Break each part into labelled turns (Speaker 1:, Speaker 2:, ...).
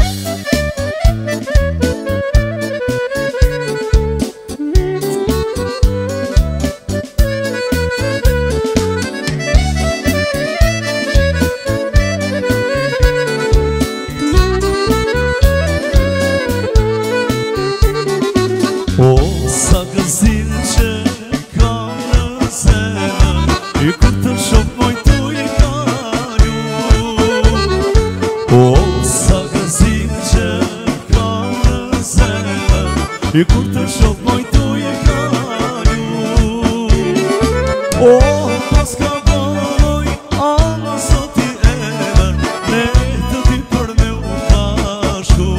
Speaker 1: E kur të shok mojtoj e kalju O, pas ka boj, ama sot i ever Ne të ti për me u pashku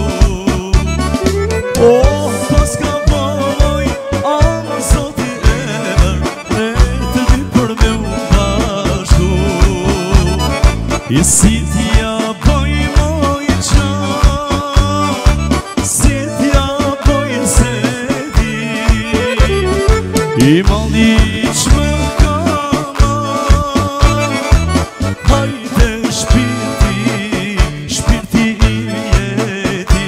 Speaker 1: O, pas ka boj, ama sot i ever Ne të ti për me u pashku I si t'ja boj moj qan Si t'ja I mali që më kama Hajde shpirti, shpirti I jeti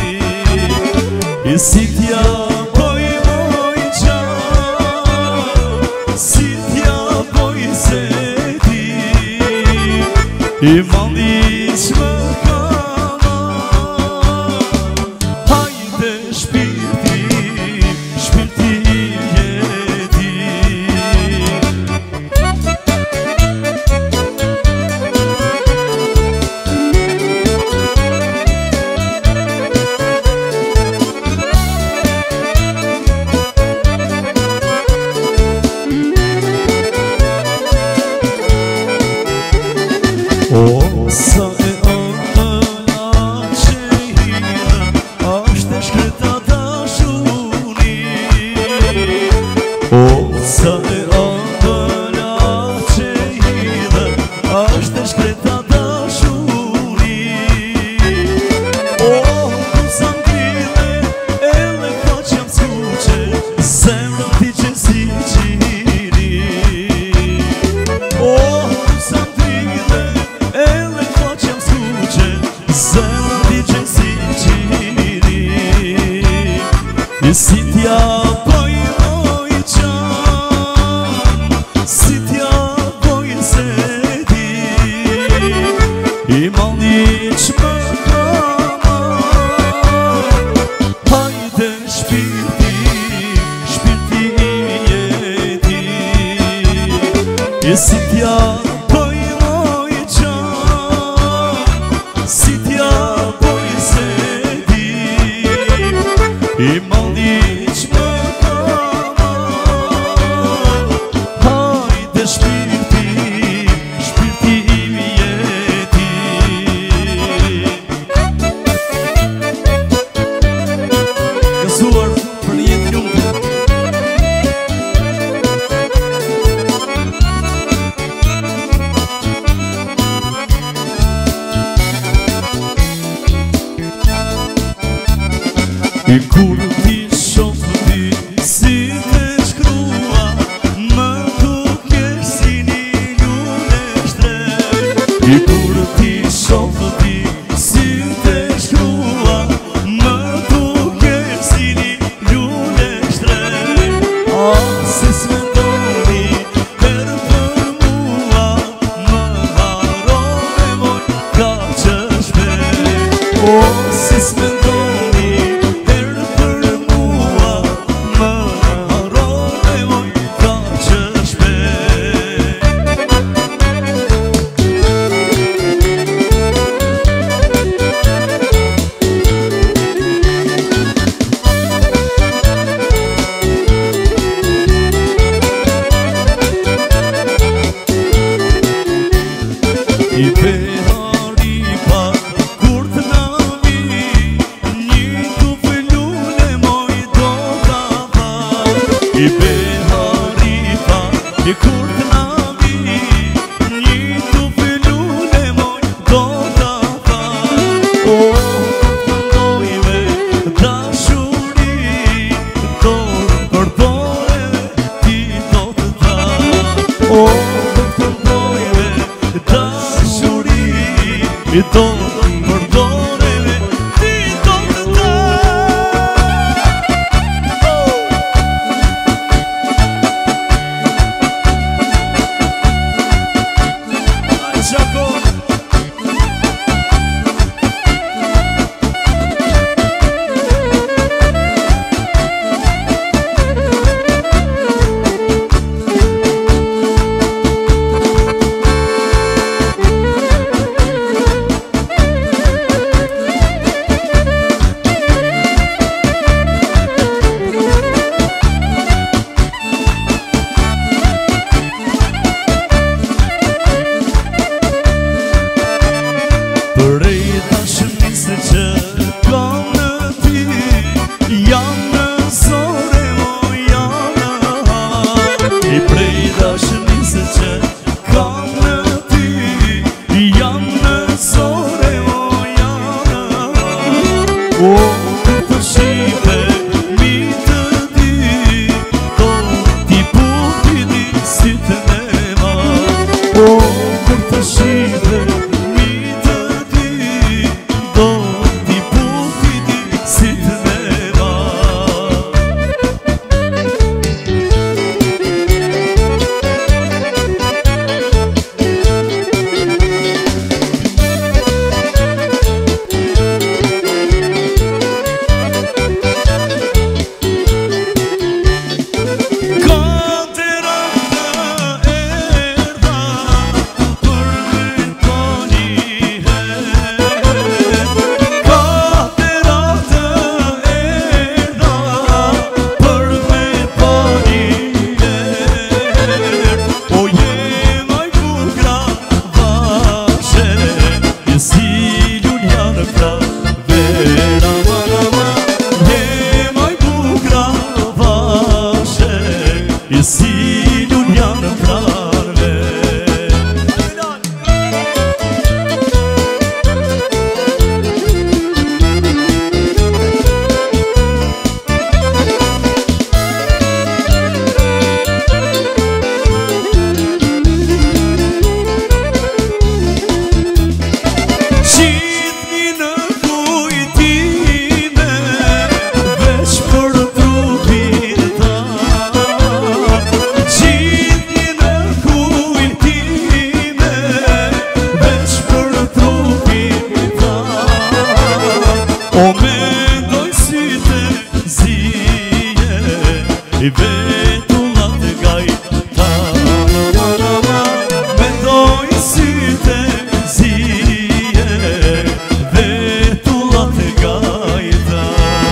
Speaker 1: I si t'ja boj moj qan Si t'ja boj zeti I mali që më kama Hajde shpirti, shpirti O, sa e ëlla që I hidhe Ashtë e shkreta dashuni O, sa e ëlla që I hidhe Ashtë e shkreta dashuni O, ku sa m'kride Ele ka që jam s'kuqe Zemrën ti që si qiri O, ku sa m'kride Ele ka që jam s'kuqe Zemrën ti që si qiri I si t'ja boj moj qan Si t'ja boj zeti I mali që më kama Hajde shpirti, shpirti I jeti I si t'ja boj moj qan Si t'ja boj zeti I mali që më kama Hajde shpirti, shpirti I jeti Gëzuar për një jetë ljumëtë I kur ti shoh ti si të shkrua Më dukesh si një lule shtrejt I kur ti shoh ti si të shkrua Më dukesh si një lule shtrejt A, si s'mendoni herë për mua Më harone moj ka që shpejt O, si s'mendoni I behari pa kur të nami Një tu fëllune moj do ka pa I behari pa kur të nami Një tu fëllune moj do ka pa O, të ndojve dashuri Dorë për dore ti do të dha O, të ndojve dashuri I do për doreve O, të shive mi të dy, do t'i putini si të nema. O, të shive mi të dy, do t'i putini si të nema. I vetullat gajta, mendoj syte zije, vetullat gajta.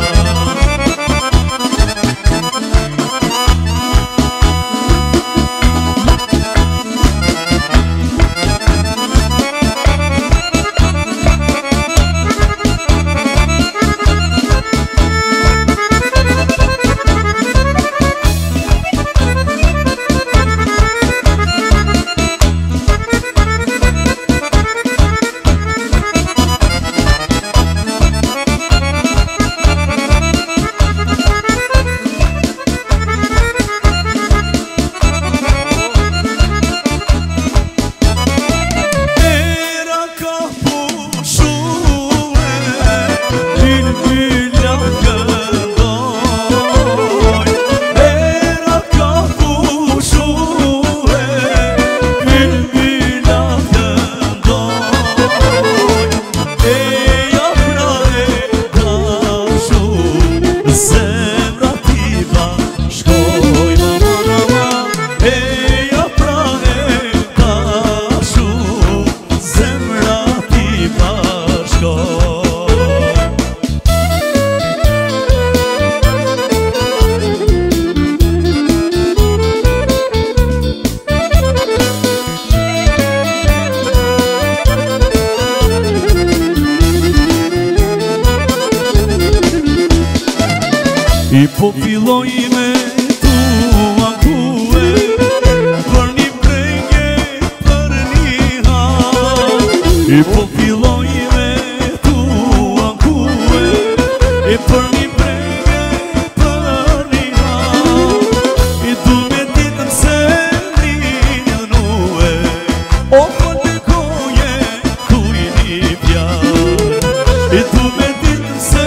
Speaker 1: I po filloj me tua kue, për një prenge, për një han. I po filloj me tua kue, për një prenge, për një han. I du me ditën se një nue, o për në koje, kuj një pjarë. I du me ditën se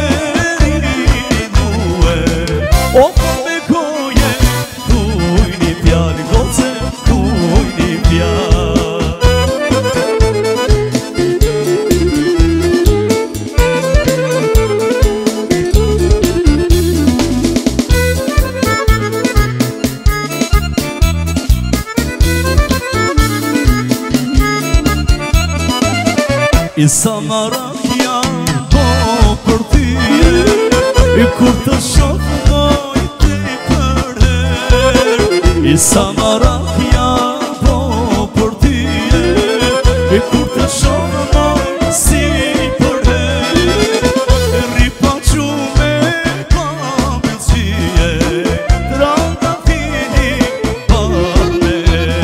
Speaker 1: o për me koje, kuj një pjarë, goce, kuj një pjarë. I Samarakja po për tyje, i kur të shokë dojtë i përher. I Samarakja po për tyje, i kur të shokë dojtë si përher. Ripa qume pa me qije, tranda fini për me.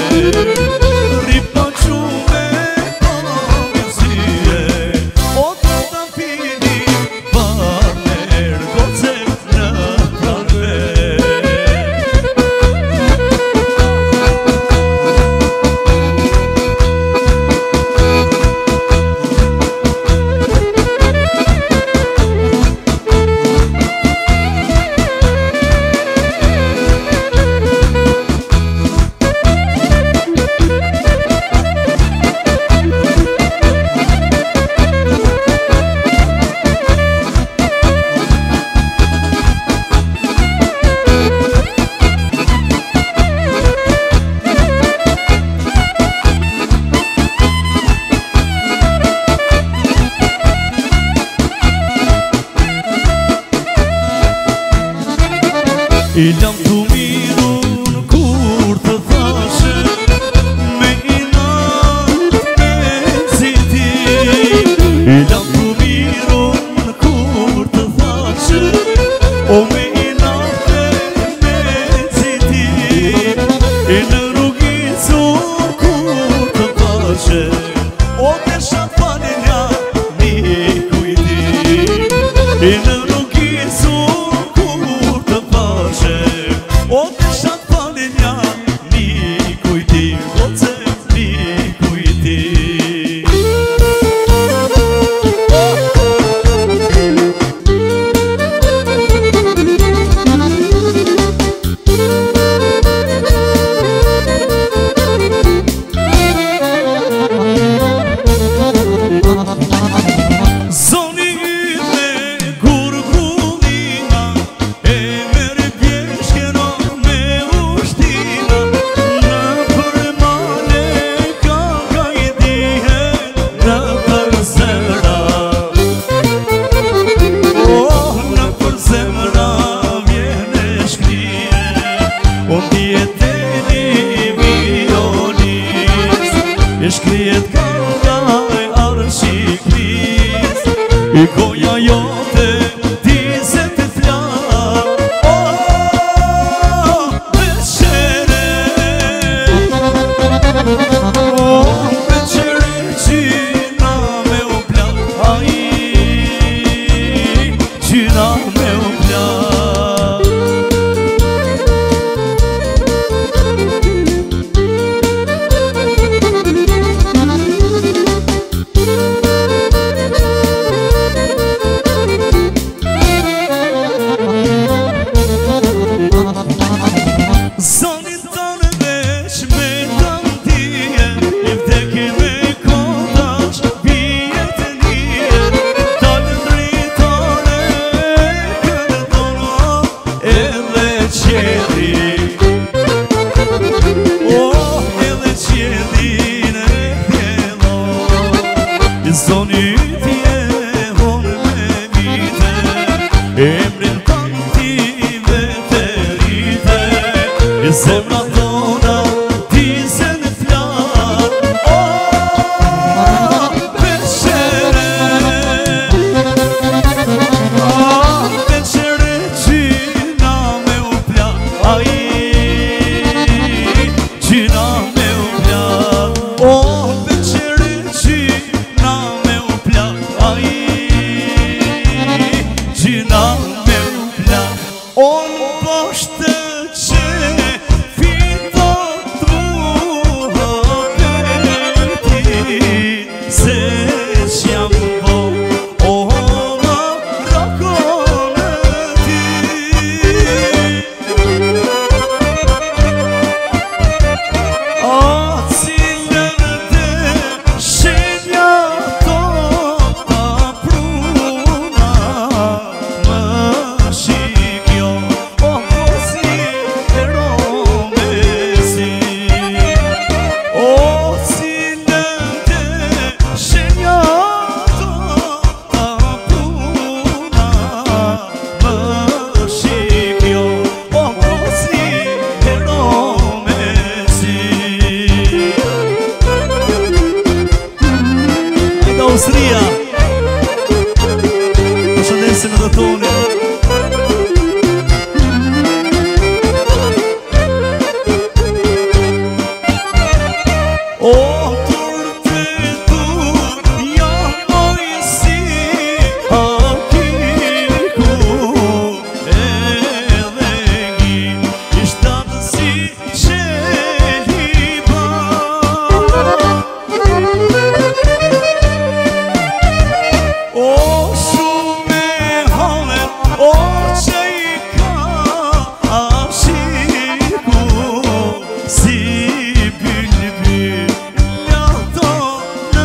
Speaker 1: Ripa qume pa me qije, o tranda fini për I lam të mirun kur të thashe me inat me citi. I lam të mirun kur të thashe o me inat me citi. I në rrugicu kur të thashe o të shatë falenja mi kujti. I në rrugicu kur të thashe o të shatë falenja mi kujti. O të mi kujti. Zoni yme kur grumina e mere pjeshkena me ushtina. Në përmane ka i dihe në për zemra. Oh, në për zemra vjene shkrije. Unë djeteni vionis e shkrijet ka e arshikris. I goja jote ti se të flar. Oh, beqere. Oh, beqere qina me u plak. Ai, qina me u plak. Zonin tonë veç me tantije i vdeki me kontash bijet e nije. Talë dritore kërdono edhe qedi. Oh, edhe qedin e pjelo. Zoni tje honë me mite emrin tantive të rite. Zemra tona ti se në flar. Oh, beqere. Oh, beqere qina me u plak. Ai, qina me u plak. Oh, beqere qina me u plak. Ai, qina me u plak. On poshtë që fito të muhabeti se s'jam bo o në rakon e ti. A cilën të shenja to ta pruna më shikjo. O si e romesi. O cilën të shenja to ta pruna më shikjo. O si e romesi. Nga Austria përshëndesim edhe tonin. O turte tu ja mojësi hakiku edhe ngi ishtat si qeliba. O shumë e halen, o që i ka ashiku si bylbyl lato në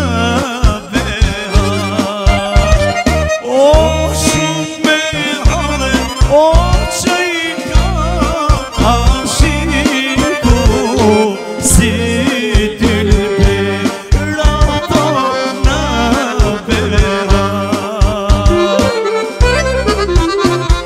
Speaker 1: behar. O shumë e halen, o që i ka ashiku si bylbyl lato në behar.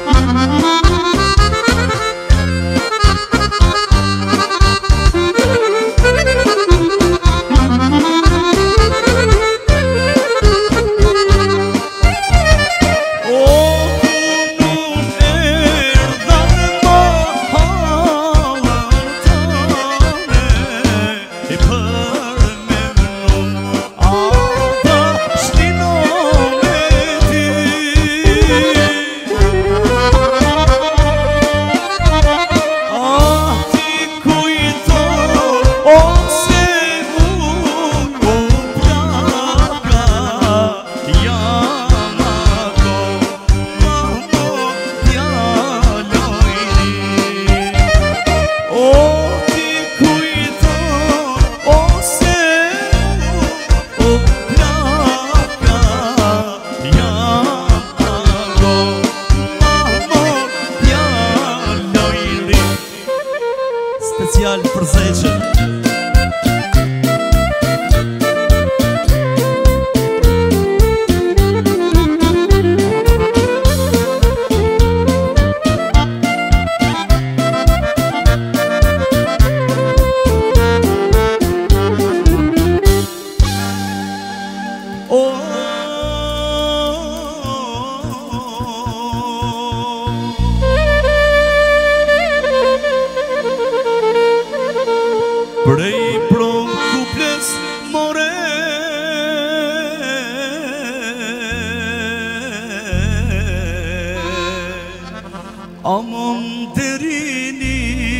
Speaker 1: aman derini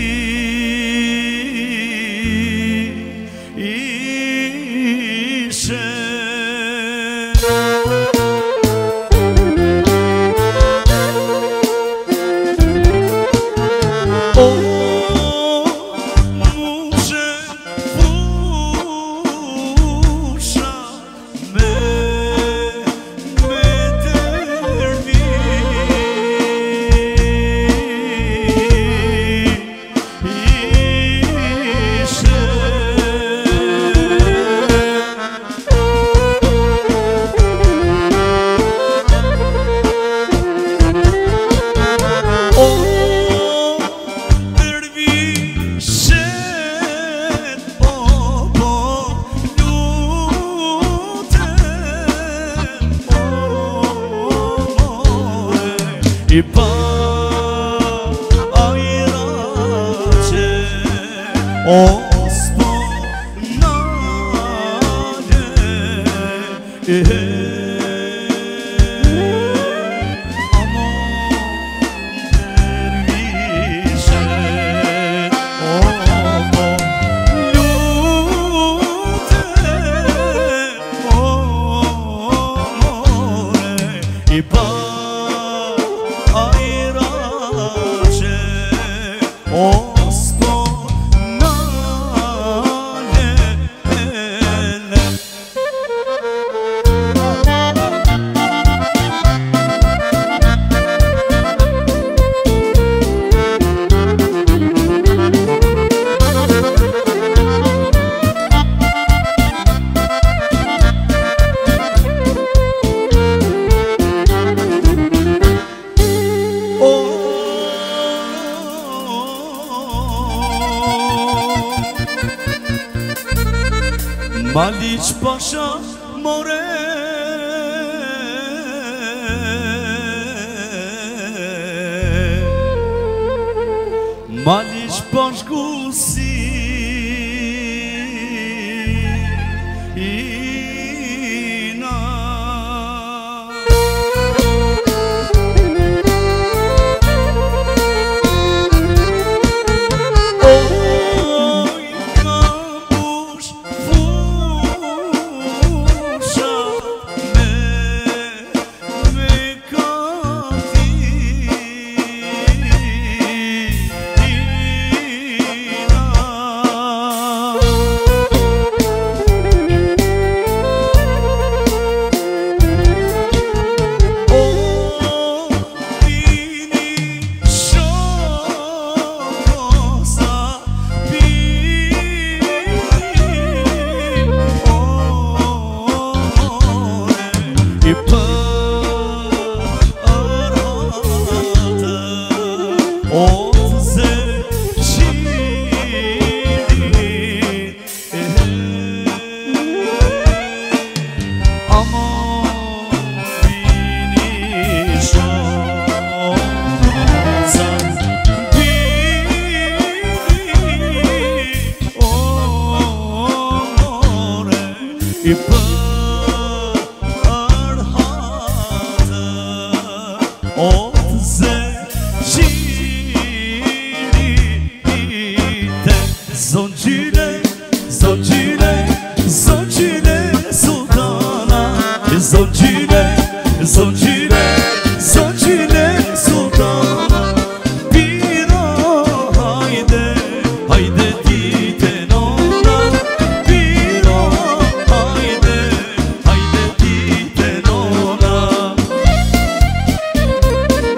Speaker 1: işe. I pa ajrače osponade amon derviše ovo ljute more I pa Maliç Paşa more Maliç Paşgusi ina Zoncile, zoncile, zoncile sultana Zoncile, zoncile, zoncile sultana Biro hayde, hayde diten ona Biro hayde, hayde diten ona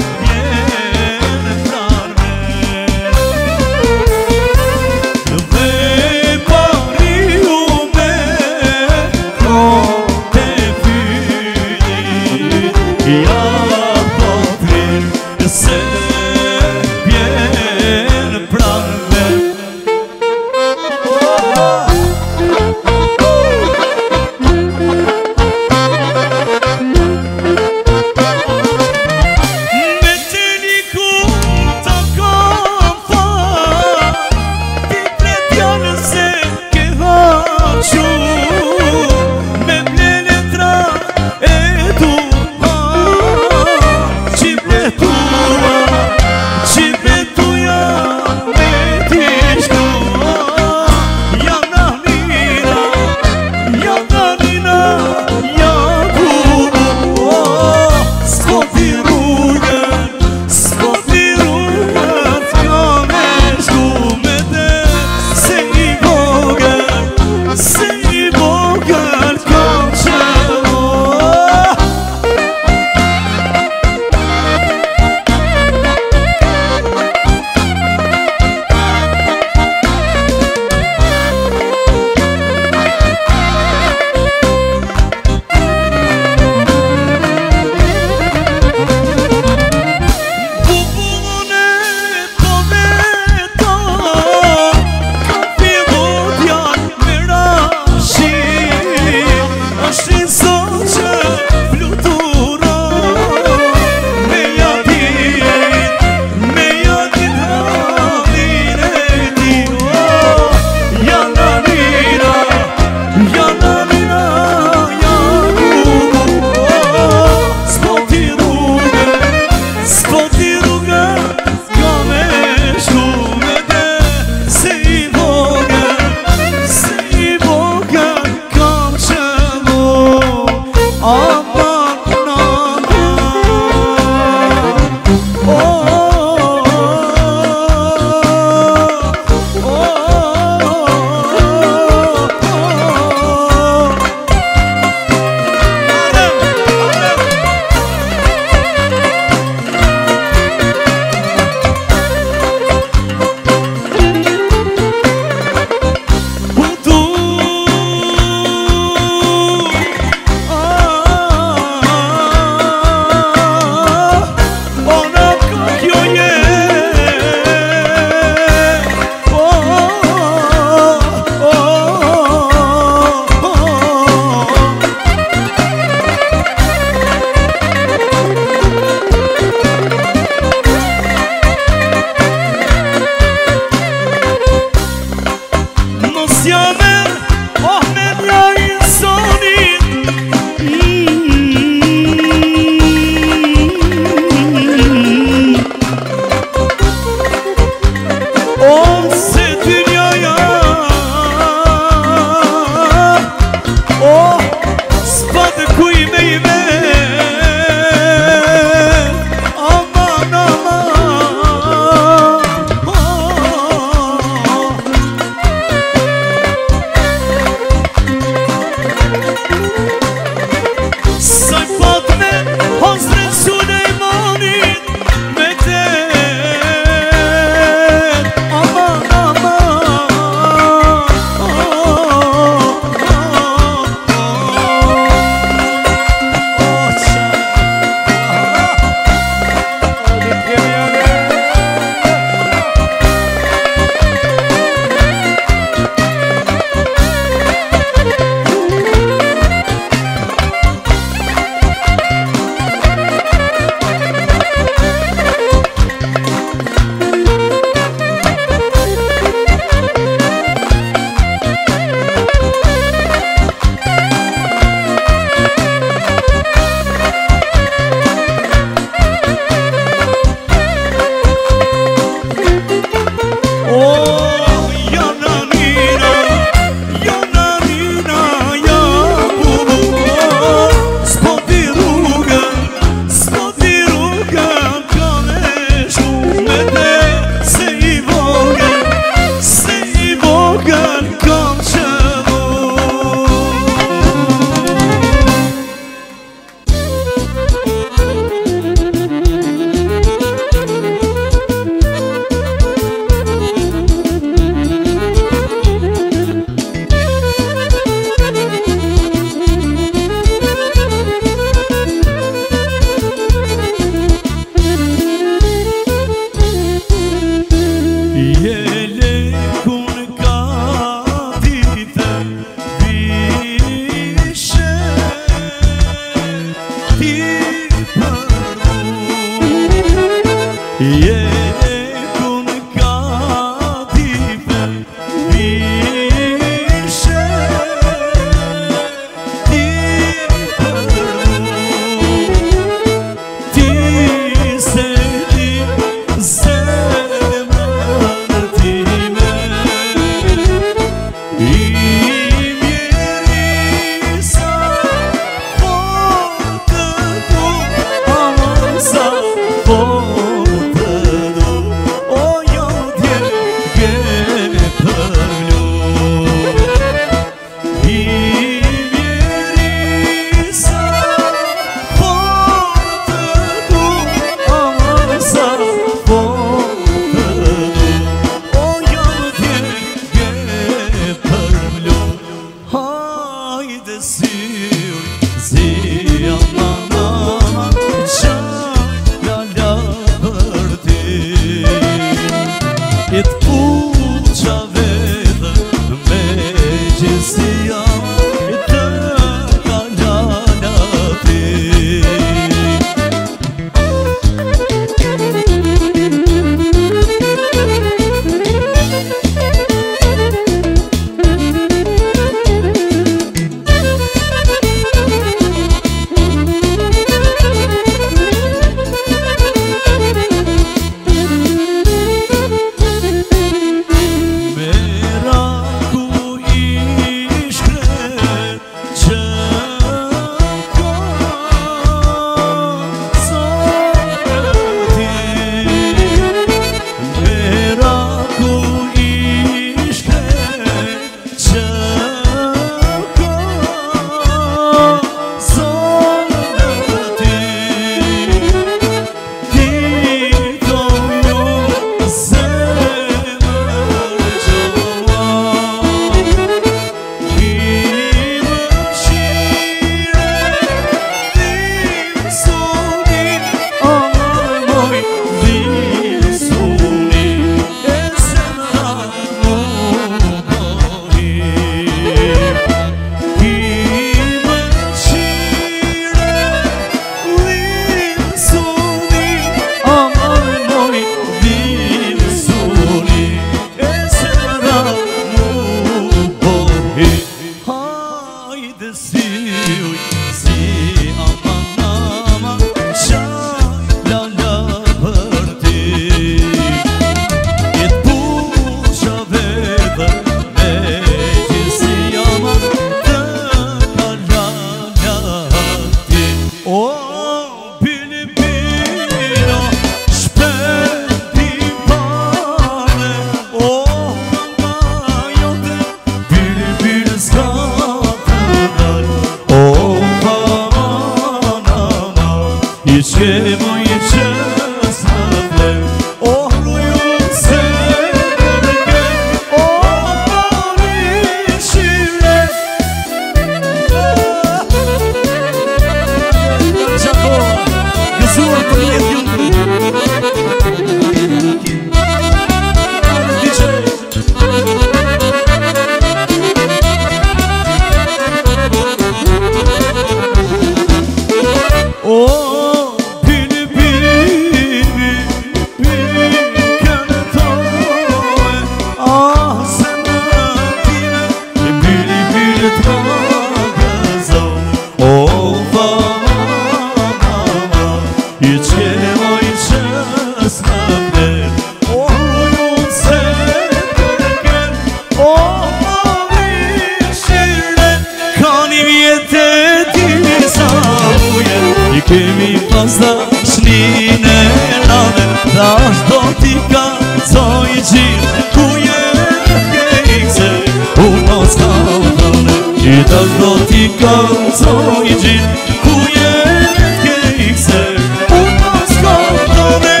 Speaker 1: kemi pas dashnine nane, dash do t'i ka coj gjithë, ku jenë kejse, mos ka thane, i dash do t'i ka coj gjithë, ku jenë kejse, mos ka thane,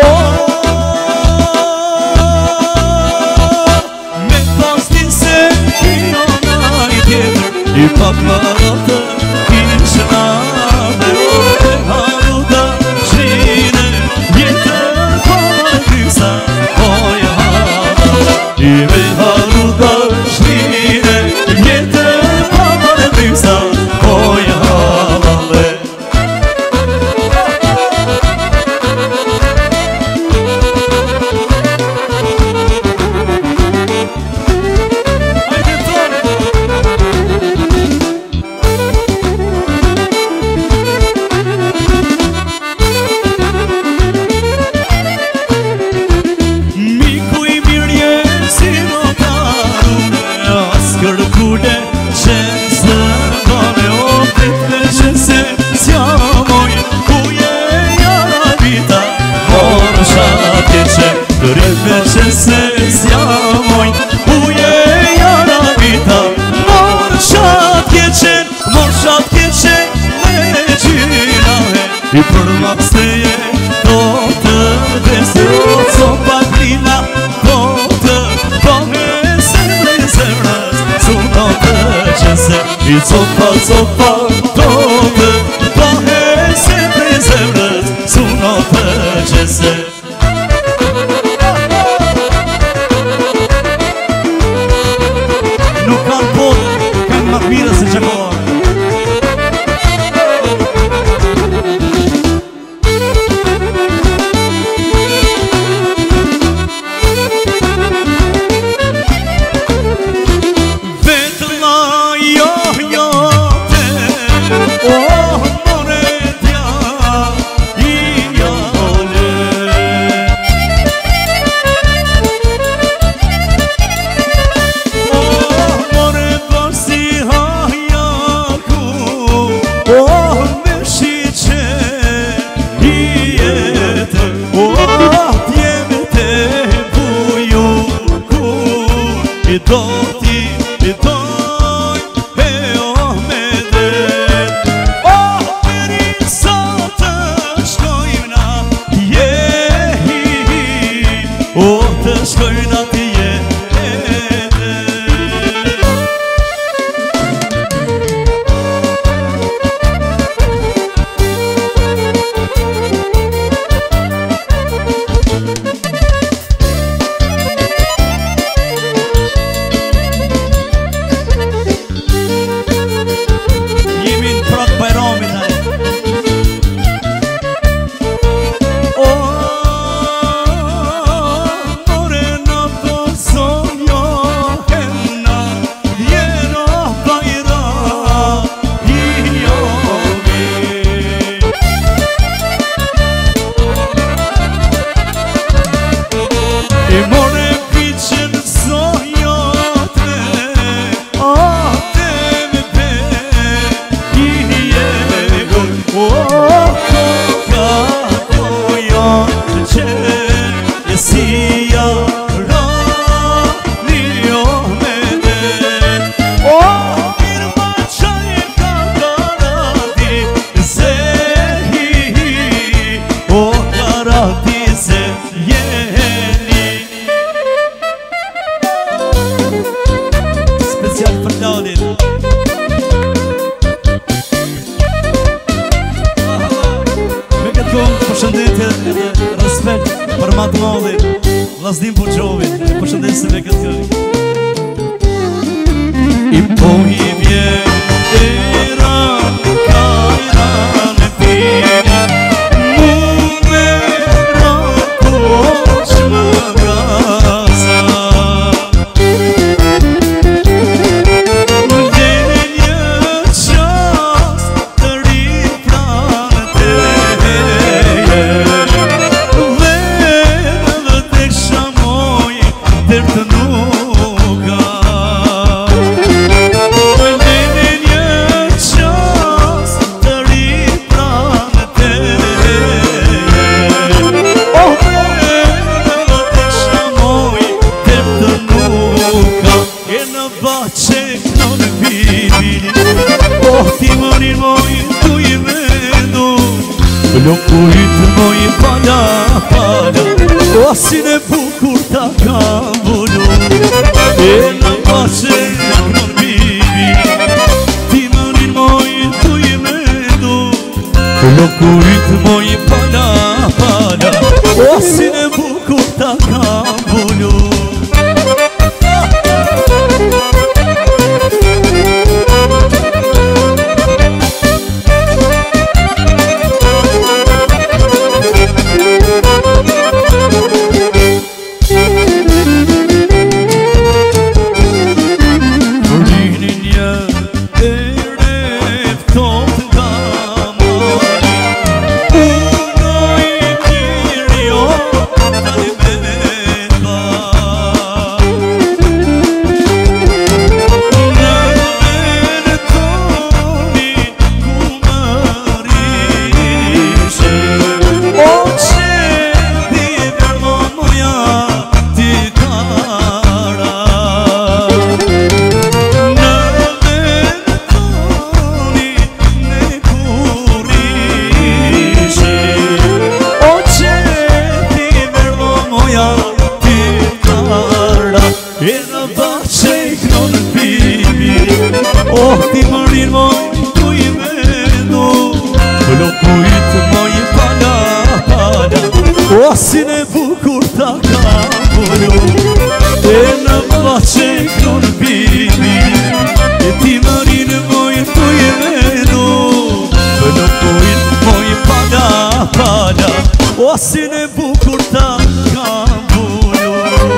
Speaker 1: me pas t'i se kino naj tjetër, i pak më ratë kishë nane, e haru da shine, jetër po në krysa, oj hana, i me haru da shine, jetër po në krysa, oj hana. Se sjamoj, uje jara vita, mor qatë keqen, me gjina he, i për maksteje, do të vese, co paklina, do të pohese në zemrës, su do të qese, i copa, do të pohese në zemrës, su do të qese. Mira se čekova. Vetla jo te, more tja i jale. More pasi me shiqe i jetë, t'jeme te buju kur, i do t'i doj e me det, meri sa të shkojna jehi, të shkojna t'i përshëndetje edhe respekt për matë madhi Vllaznin Buxhovit, e përshëndesim me këtë këngë. I po i vjen era, ka era në pini, mu me rako që më gaza. Më vjen një qas të ri pranë teje, dhe tek shamoj dherë të nuka. Më vjen një qas të ri pranë Locuit moj pala pala O si ne bukur ta kam vulu E në pache në kron bibi Ti mërin moj tu i me du Locuit moj pala pala O si ne bukur ta kam vulu Si ne bukur ta kam vulu E në pache kron bibi E ti mërin moj tu i vedu Lokuit moj pala pala O si ne bukur ta kam vulu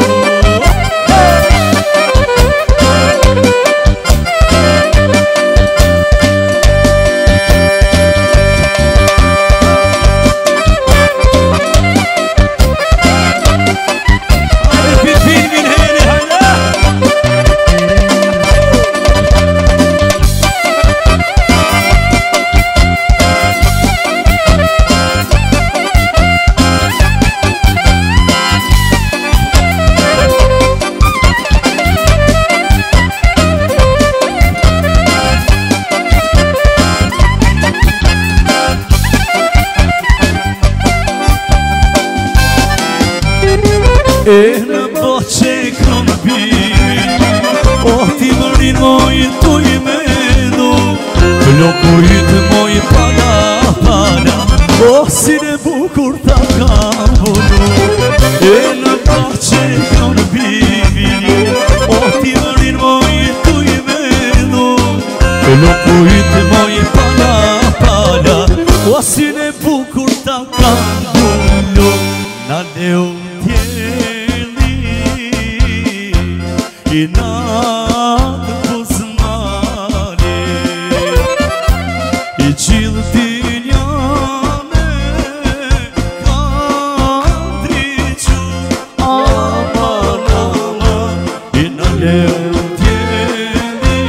Speaker 1: E në boqe kron bibi O ti mërin moj tu i me du Lokuit moj pala pala O si ne bukur ta kam vulu E në boqe kron bibi O ti mërin moj tu i me du Lokuit moj pala pala O si ne bukur ta kam vulu Na leu I natë pusmane I qilë dinjane Ka ndriqu aman aman I në leu tjeli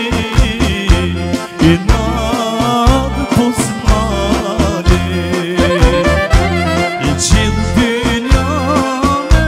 Speaker 1: I natë pusmane I qilë dinjane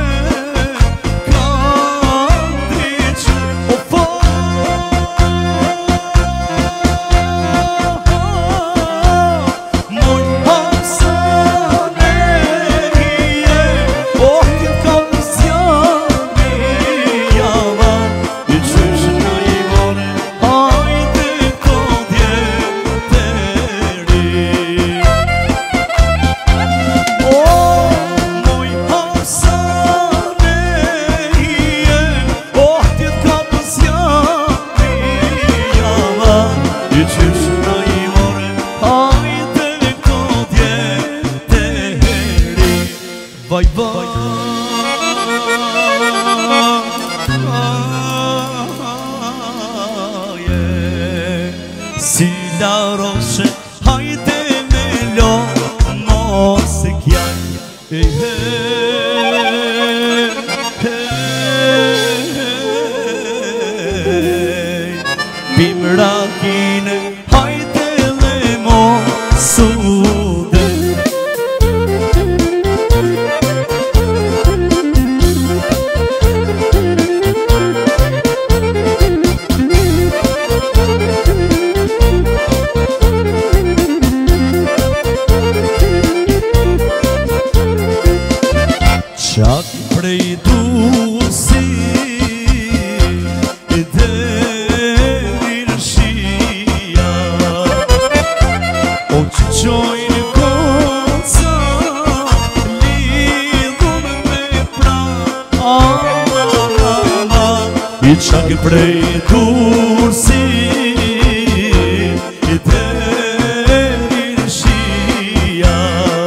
Speaker 1: Vaj vaj Si la roshe hajde me lo mos e kjaj Bimrakine hajde le mos ude shak prej dursi I derin shia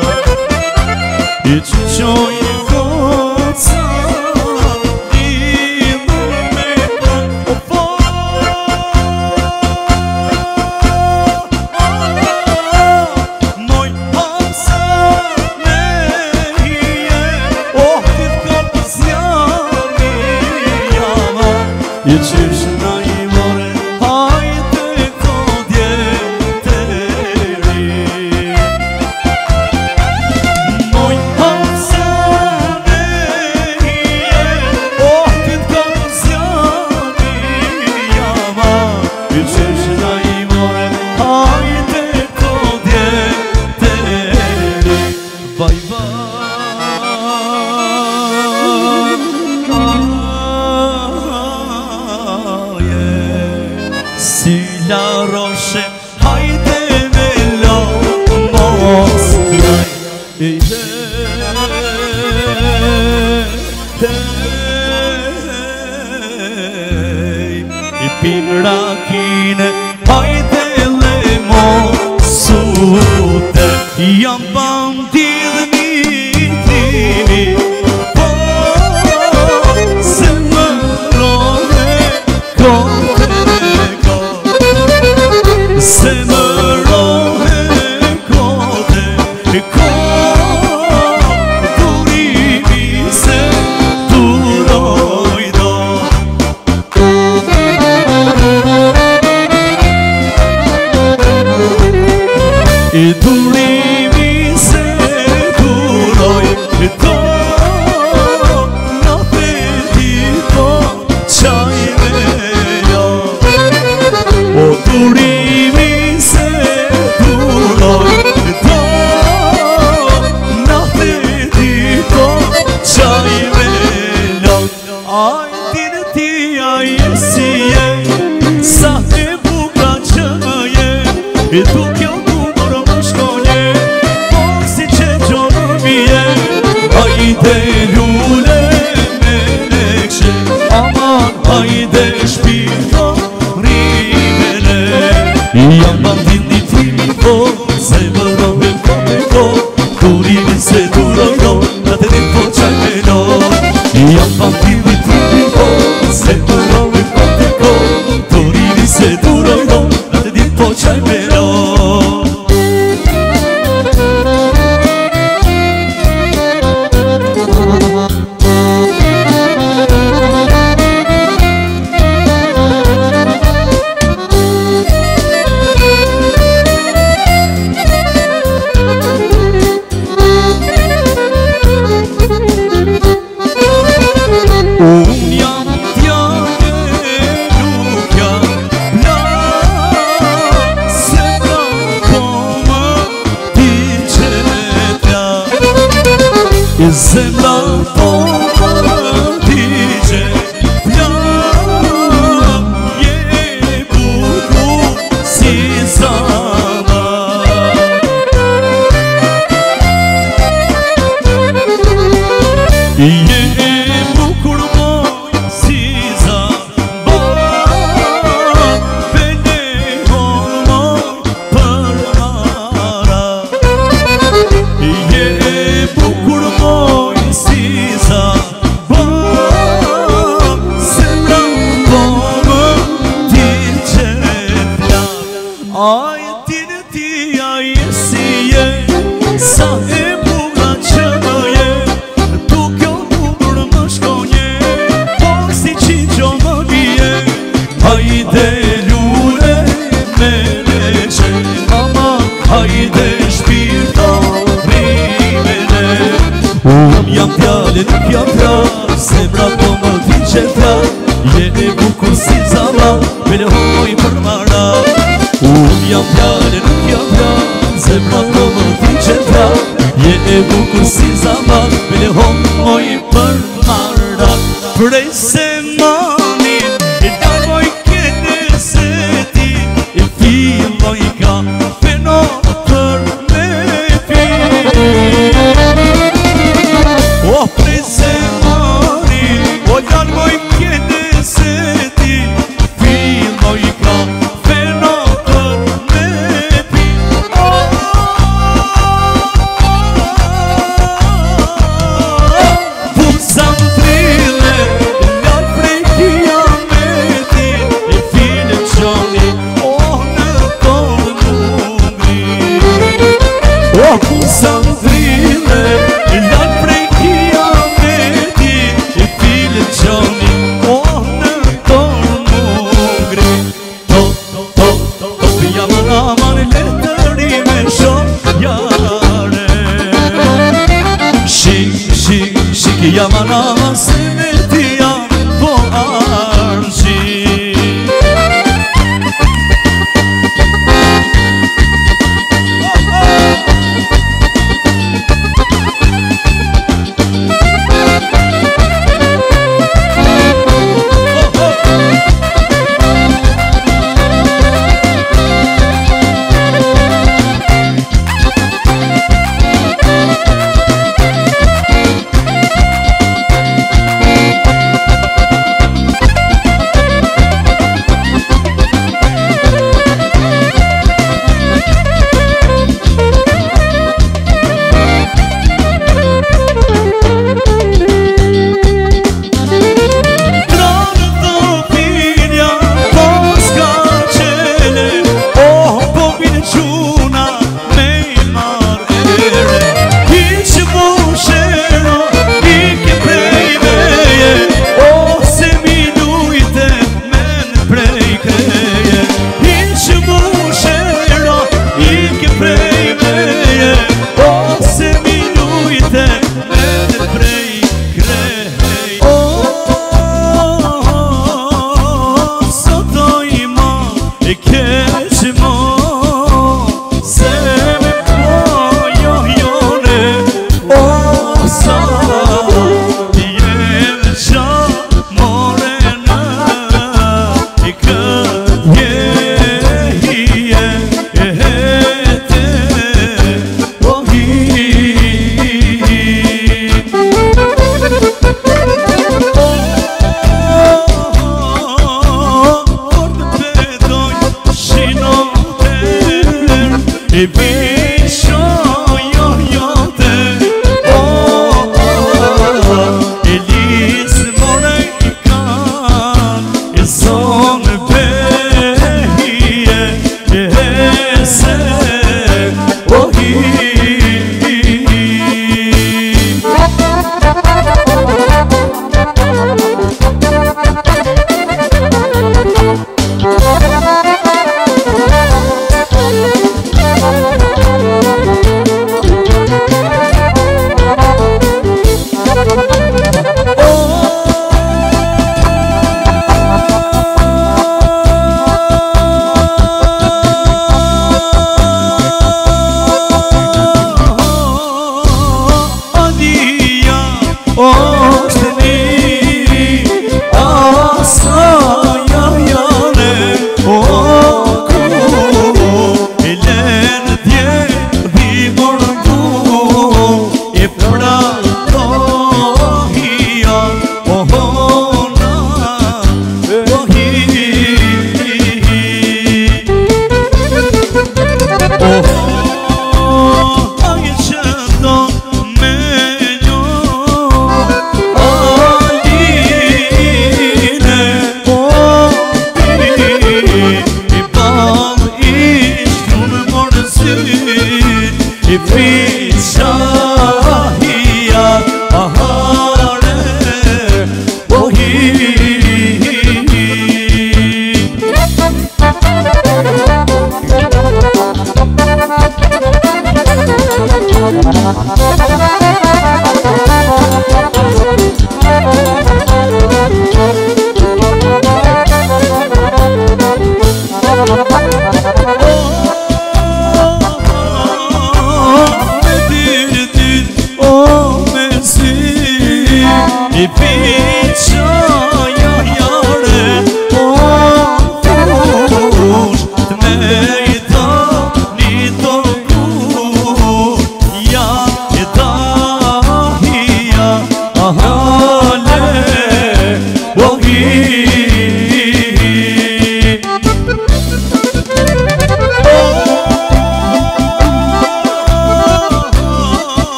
Speaker 1: I që qoj koca I dhume o po moj hapsa me hije o këtë këtë zjami jama I qysh na I more hajte kodje të ri moj hapsa me hije o këtë këtë zjami jama I qysh na I more hajte kodje të ri bye bye Si la roche hajde me lo mos kraj I pin rakine hajde le mosute Jam bandit mitimi Po se më rone kote Se më rohe kote durimi se duroj do I durimi se duroj do Në peti po qaj me jo O durimi se duroj do Në peti po qaj me jo Aj tine ti aj si je Sa e buka që je I duke o kumër më shkonje Por si që gjo më vje Hajde lule me lekshe Aman hajde shpirto rimene Jam bandit një timi po Se më rohe kote ko Durimi se duroj do Në të din po qaj me lo Jam bandit një timi po Se më rohe kote ko Durimi se duroj do Në të din po qaj me lo Unë jam t'jane, nuk jam la Se pra koma ti që t'ja I zemra koma ti që t'ja Je buku si sama Je bukur moj si zamba Pene moj për mara Je bukur moj si zamba Zemra koma ti që t'ja Aj tine ti aj si je Sa e buka që më je Duke o kumër më shkonje Por si që gjo më vje Hajde lule me leqe Ama hajde shpirto rimene Unë jam t'jale nuk jam t'ja Zemra po më ti që t'ja Je e bukur si zama Me lehoj për mara Unë jam t'jale nuk jam t'ja Zemra po më ti që t'ja Je e bukur si zama Me lehoj për mara Prej se manin I darvoj kene se ti I filloj ka peno për me pi O prej se manin O darvoj kene se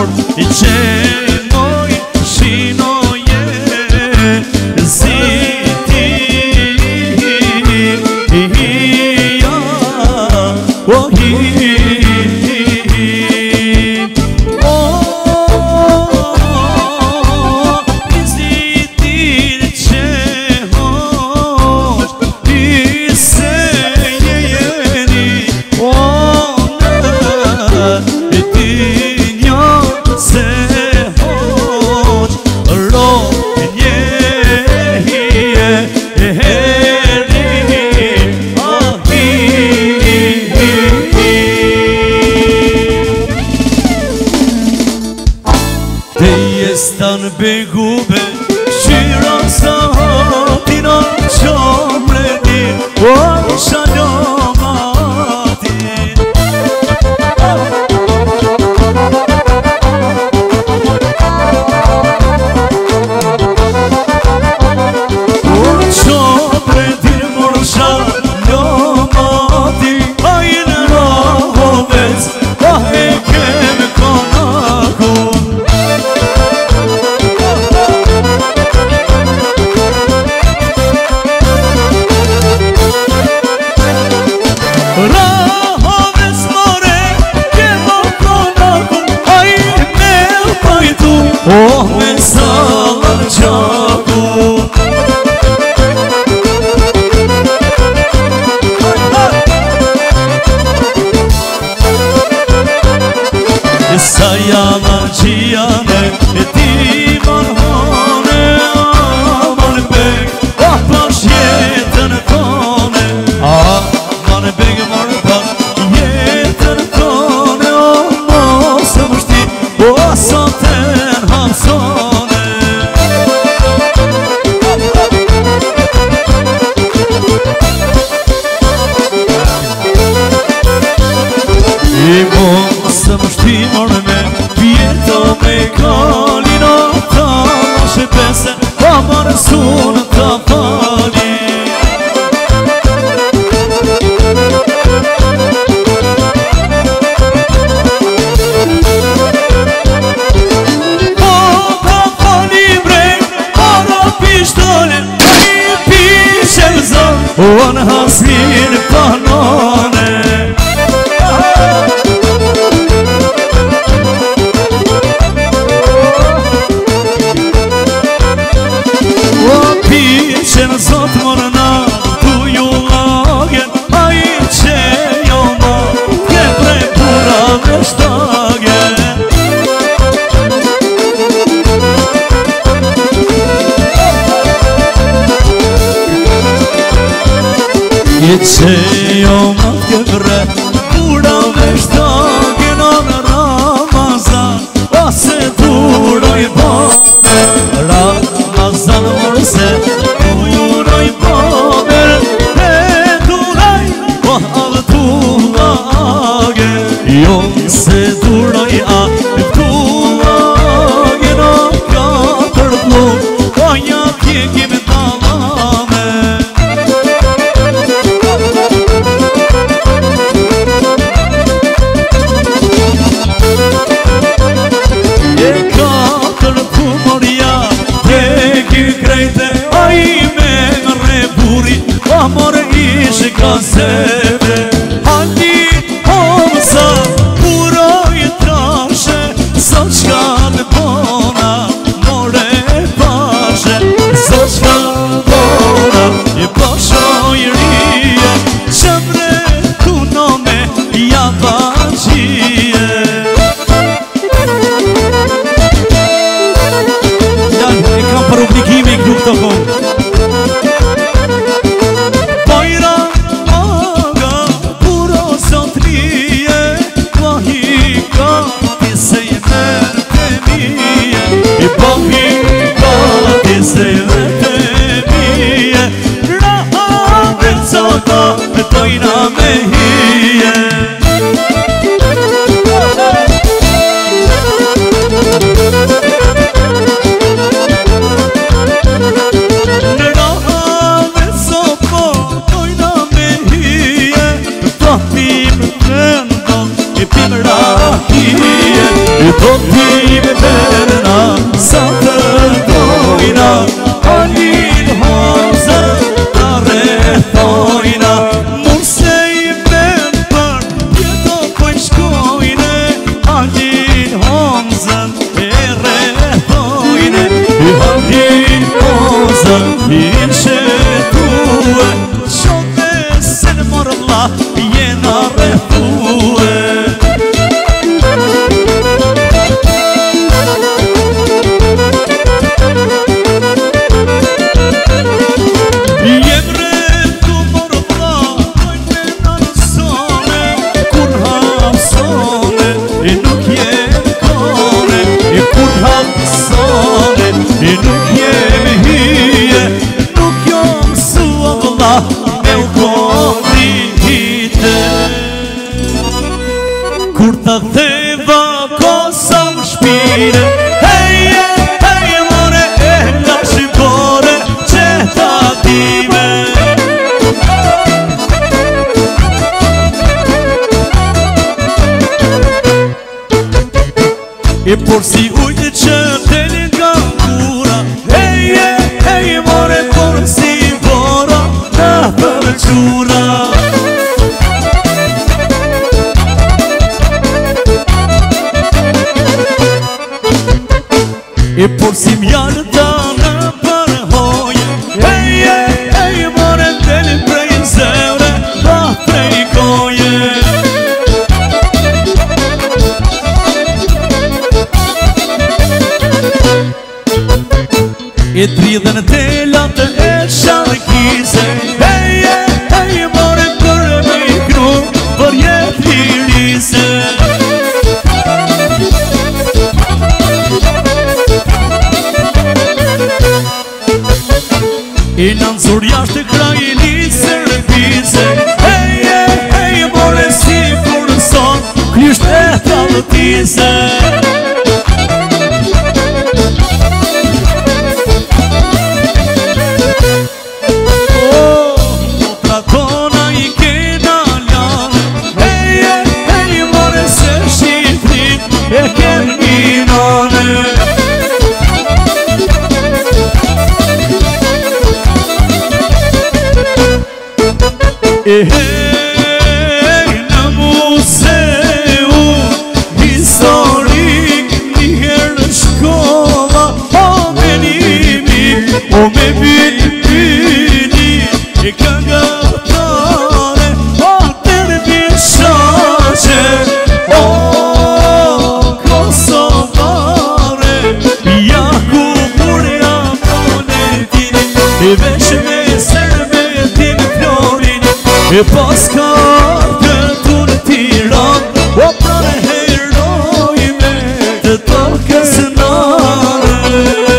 Speaker 1: amor I qenoj shinoje Ziti ja O hi Stan begube Shira sa hatina Qomredi O shalomati O qomredi mor shalomati Ajnë rahovec A e kem konakun Oh, me sallar qaku Sa janar qijane E ti marhone Aman beg Oh, pash jetën tone Aman beg marë pash jetën tone Oh, mos e mështi Oh, soten hamsone I mos e mështi marë me Pjeto me kalina Ta moshe pese Pa marë sunë ta pali O në hasmin panone O piqen zot mërna Tu ju lagen A I që jo ma Ke prej pura me shtagen I që jo ma t'kevre Pura me shtagen O në Ramazan Ose duroj bame Ramazan morse Duroj bame E duroj O avë tuage Jo se duroj a tuage Në katër blok O një kjekim dalame Amor ishë ka sebe Hali homësa Puro I trashe Sot qka në bona More pashe Sot qka bona I pasho I rije Qëmre tunome Ja baqije Ja, e kam për obligimi këtu këtë kohë me verna sa të dojna Alin Hamza ta rethojna Mund se i men për jeto për shkojne Alin Hamza e rethojne Alin Hamza i shetue Shote se në morë vla jena rethue E nuk jemi hije, nuk jo mësua vëlla me u kodrite Kur ta theva Kosovë shpire Heje, heje more e nga shqipore qeta time E por si ujtë që telin nga kura Heje, heje more por si bora në përqura E por si mjallë ta në përhoje Heje, heje more telin prej zemre pa prej koje E dridhen telat e sharkise Heje, heje more për me i kru për jet lirise E në nëzur jashtë kraj e lise rëpise Heje, heje more si kur son Klisht e talëtise E hej në museu historik njëherë në shkolla O me nimi, o me bini E këngëtare, o të rëbishashe O Kosovare, ja ku burja monetin E vesh me servetin florin E pas ka këtu në Tiran O prane heroj me të tokës nare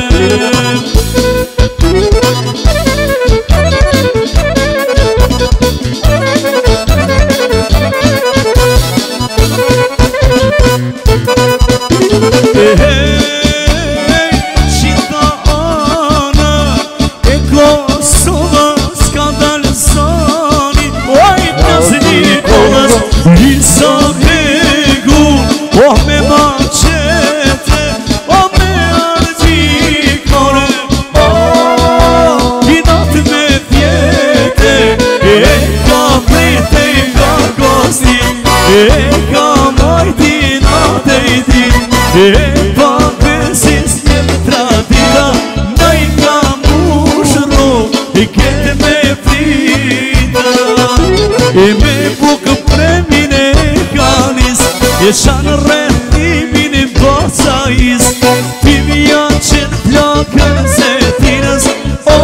Speaker 1: E hej, qita anë e Kosovës ka dalë zani Oj, pjasni kohës, lisa hegu O me maqete, o me argjikore O, i natë me vjete E ka prejte i ka gosti E ka majti natë i din E pa besis një tradita Na i ka mushro I kete me frita E me bukë premin e kanis E shanë rrethimin e bocajis Pimja qenë plakën zetinës O,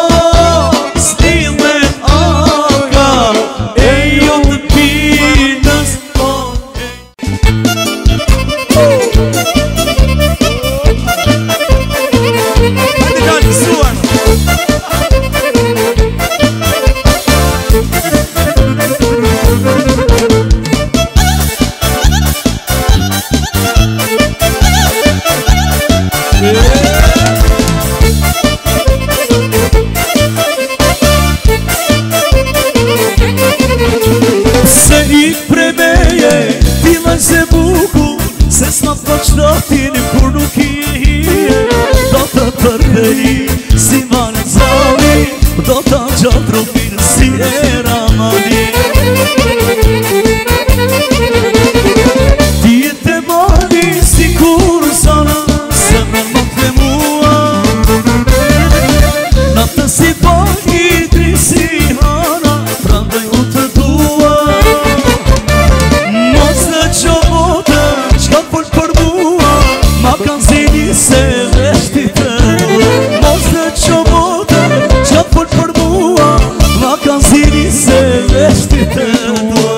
Speaker 1: stilën aka E jo të pinës O, hajde ka njësuar përbëri si vanë zali, do ta gjatë trofin si era mali. Ti e te mali si kur sana, se me më të mua. Në të si pagi tri si hana, prandaj u të dua. Mos në që bote, qka për mua, ma kanë zini se veshti të dua. Mos në që bote, qka për mua, ma kanë zini se veshti të dua.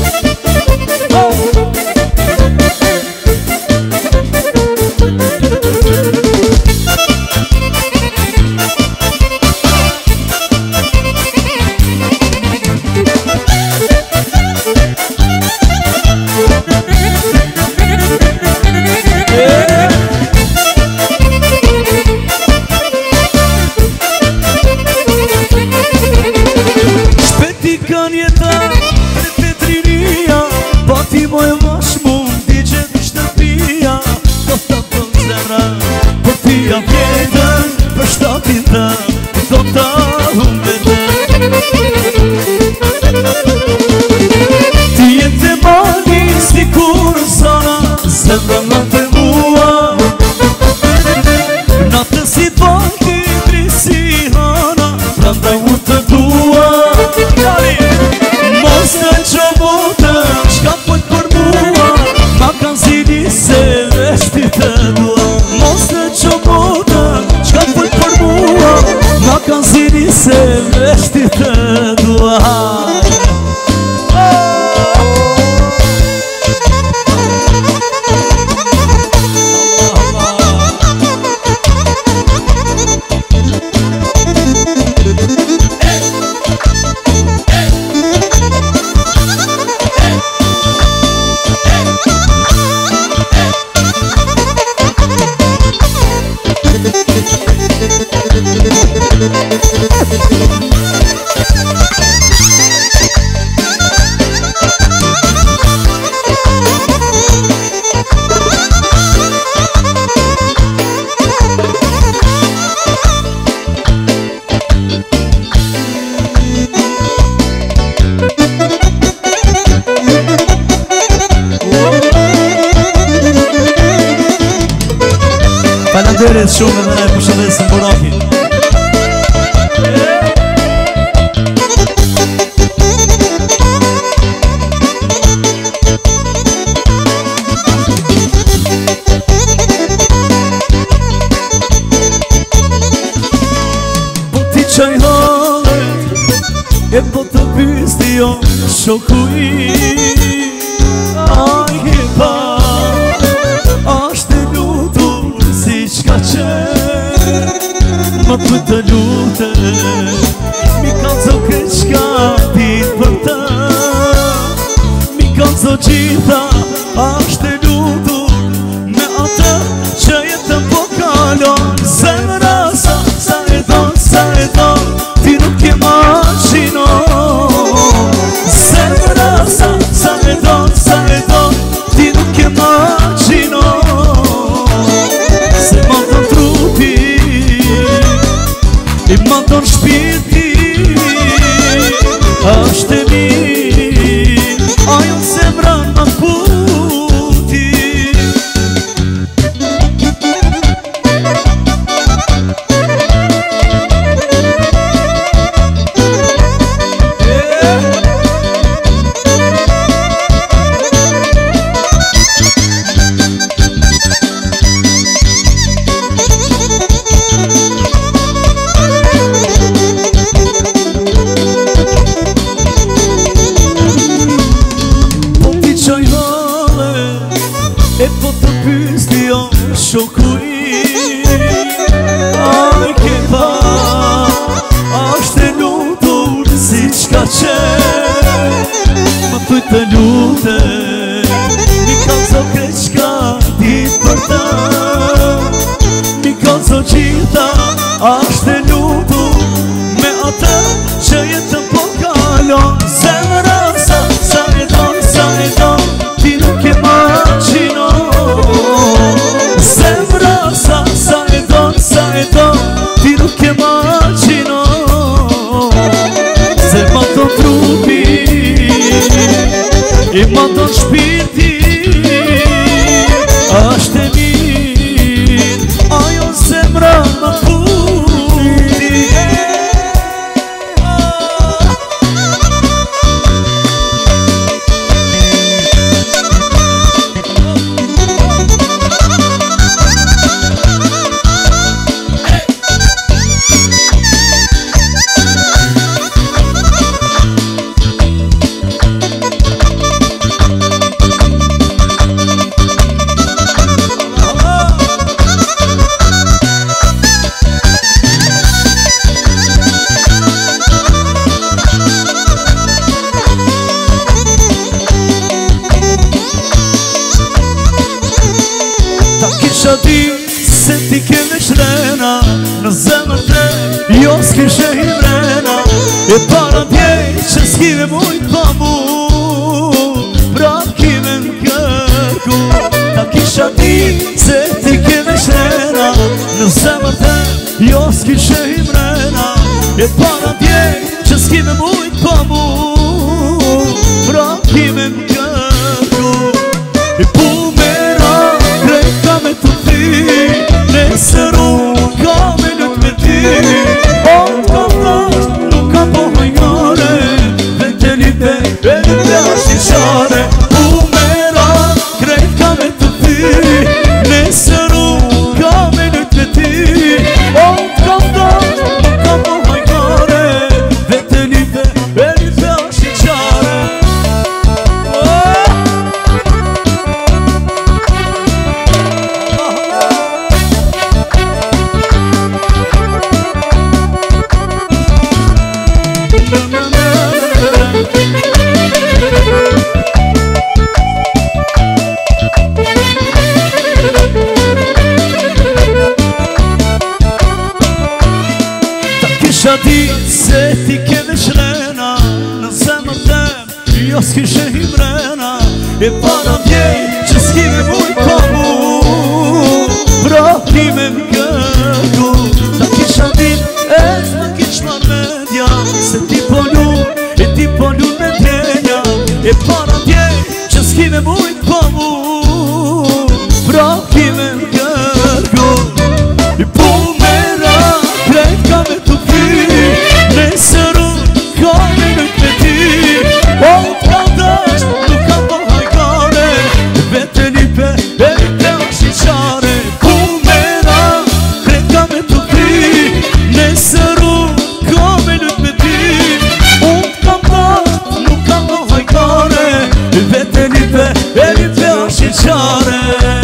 Speaker 2: Falenderit shumë edhe ne përshëndesim Borakin.
Speaker 1: Po ti qaj hale, e po të pisti jo shoku i. Aj ke pa, ashtë lutur si qka qenë, ma të të lute, mi kanë zo kreqka dit për ta. Mi kanë zo gjitha, ashtë lutur me ata që jetën po kalon. Zemra sa e don, ti nuk e maqino. Zemra sa e don, ti nuk e maqino. Se ma ton trupi, i ma ton shpirti, ashtë e mirë, ajo zemra ma puti. E po të pysti jo shoku i. Aj ke pa, ashtë e lutur si qka qenë, ma tuj të lute, mi kanë zo kreqka dit për ta. Mi kanë zo gjitha, ashtë e lutur me ata që jetën po kalon. Zemra sa e don, ti nuk e maqino. Zemra sa e don, kisha ti se ti keme shrena në zemër te jo s'kishe himrena e para djej që s'kime mujt pa mu pra kime m'kërku ta kisha ti se ti keme shrena në zemër te jo s'kishe himrena e para djej që s'kime mujt pa mu pra kime m'kërku e pumera krejt ka me të ti nesër unë ka me lët me ti o t'ka thasht nuk ka po hajkare dhe të lipe e lipe ashtë i qare pumera krejt ka me të ti nesër unë ka me lët me ti o t'ka thasht nuk ka po hajkare dhe të lipe e lipe ashtë i qare Kisha ti se ti keme shrena në zemër tem jo s'kishe himrena e para djej që s'kime mujt pa mu pra kime m'kërku ta kisha ti e s'në kish marmendja se ti polu e ti polu me djenja e para djej që s'kime mujt pa mu pra kime m'kërku i pumera krejt ka me të nesër unë ka me lët me ti o t'ka dasht nuk ka po hajkare vete lipe e lipe ashtë i qare pumera krejt ka me të ti nesër unë ka me lët me ti o t'ka dasht nuk ka po hajkare vete lipe e lipe ashtë i qare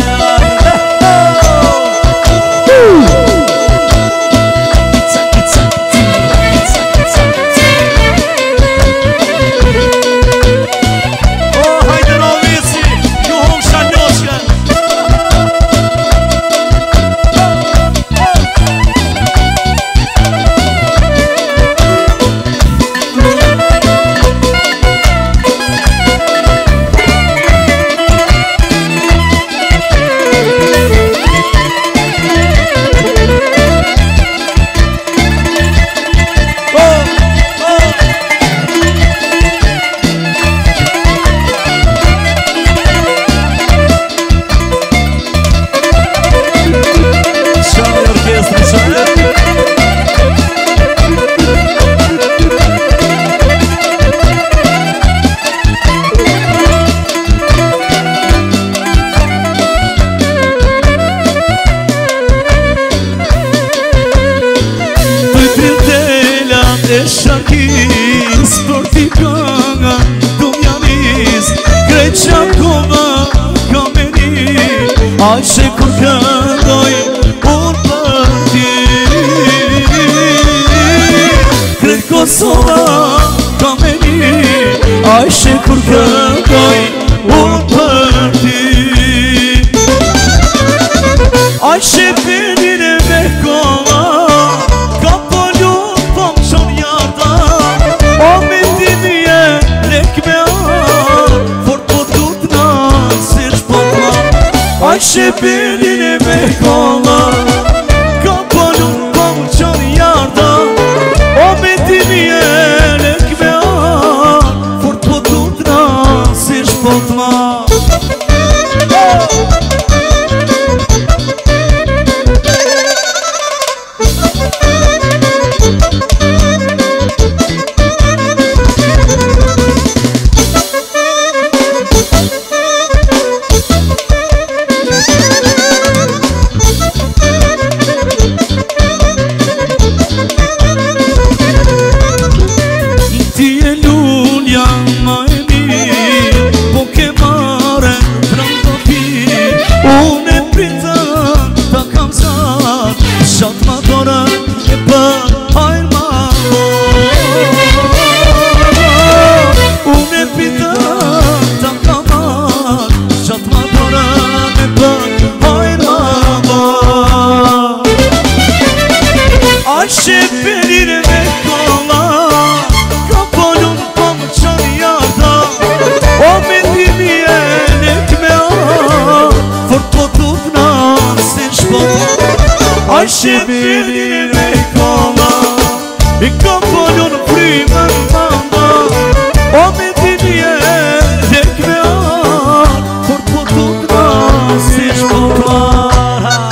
Speaker 1: e shakis për t'i kënga du m'janis krejt që koma ka me një aj që kur këndoj unë për ti krejt Kosova ka me një aj që kur këndoj unë për ti aj që pëllin e me koma Shqipinin e me kolla ka polun po më qoni jarda o me timi e lek me ar fort po tutna si shpot ma Ai și bine cola E capolul prima mama O medenie de crear Corpotul grasici popular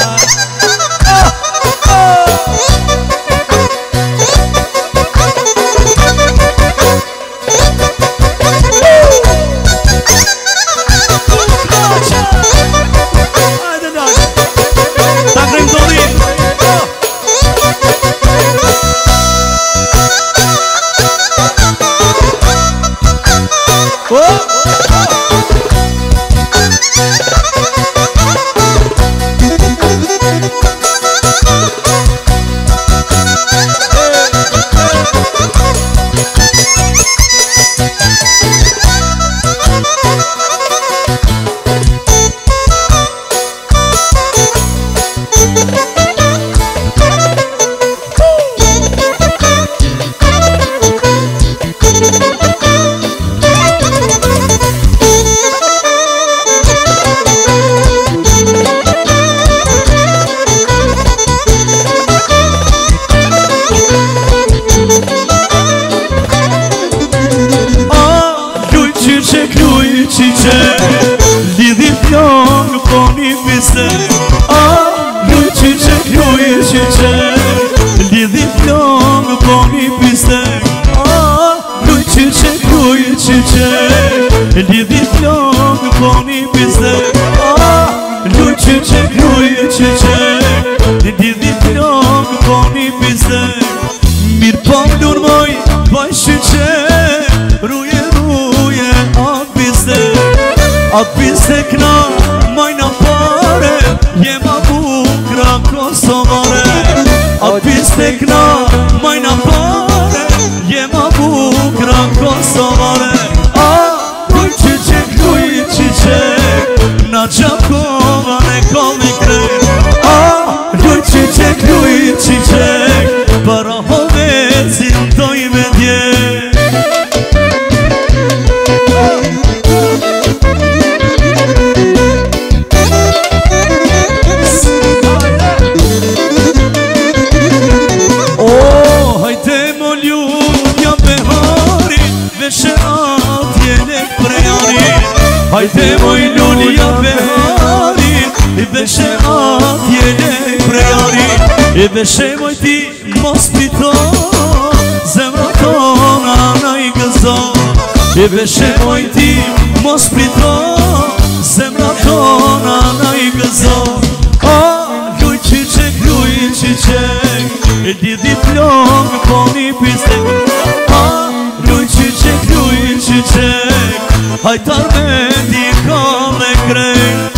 Speaker 2: Beše moj ti mospito Zemra tona najgăzo Beše moj ti mospito Zemra tona najgăzo Lui cicek Didi plong poni pistek Lui cicek Hai tarme di kome krek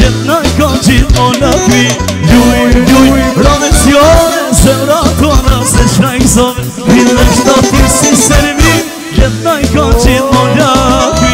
Speaker 1: Jedna I ka gjithmon në ty Ljuj, ljuj, ramezione Zemra tona se shna I zove Vile shtati si servi Jedna I ka gjithmon në ty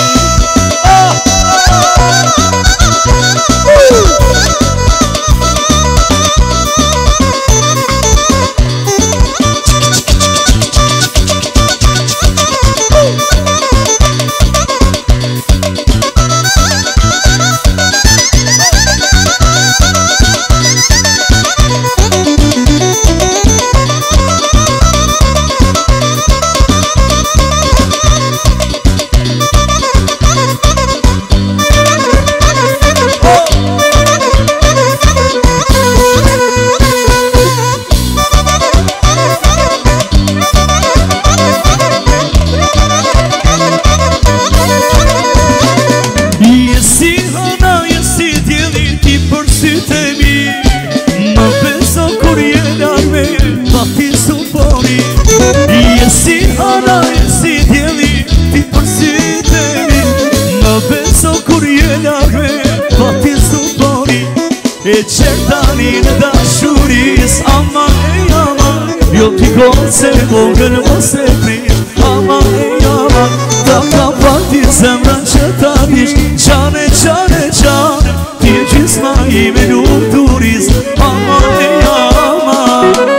Speaker 1: E qertani në dashuris Aman e aman Jo t'i konë se vogën mos e prit Aman e aman Ta ka pati zemrën që ta dish Qane, qane, qane Ti e gjisma I me nuk turis Aman e aman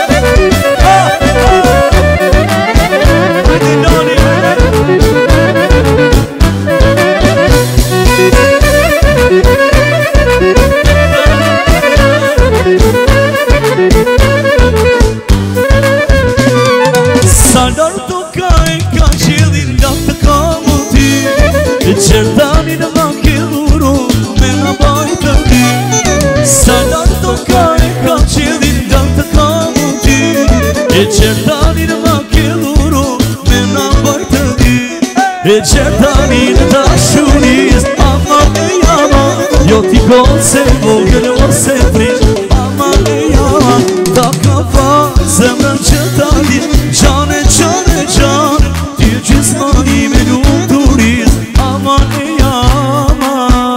Speaker 1: Qertani në vake dhuru me në bajtë ty Salar të ka e ka qedhin nga të kamu ty E qertani në vake dhuru me në bajtë ty E qertani në dashuris Aman e aman Jo t'i konë se vogën mos e prish Aman e aman Ta ka pa zemrën që ta dish Qane, qane, qane Ti e gjisma I me nuk turis Aman e aman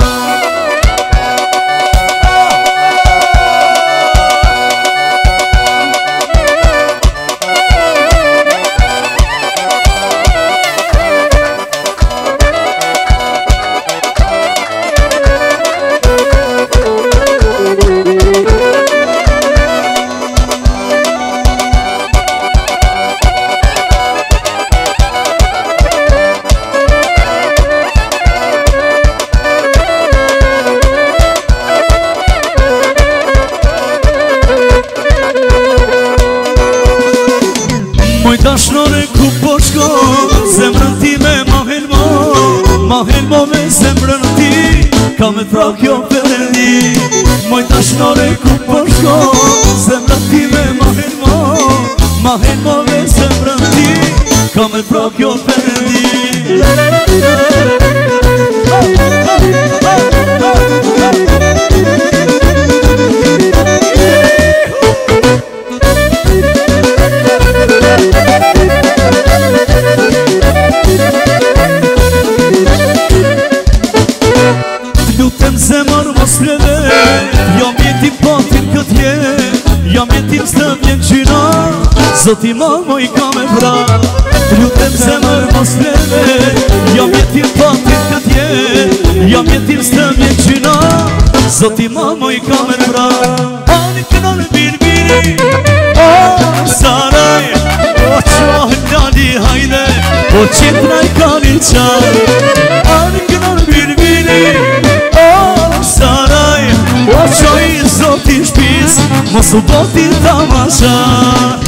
Speaker 1: Dashnore ku po shko Zemrën ti me Mahen mo me zemrën ti Ka me pra kjo përëndi Moj dashnore ku po shko Zemrën ti me Mahen mo me zemrën ti Ka me pra kjo përëndi Lutem zemër mos leve Jam jeti patin këtë Jam jeti së vjen qina Zoti mamo I ka me vra Lutem zemër mos leve Jam jeti patin këtë Jam jeti së vjen qina Zoti mamo I ka me vra Ani këna në birbiri O saraj O qohë nani hajde O qitra I ka një qaj Ani këna në birbiri Saraj, o qoj zoti shpis Mos u boti tamasha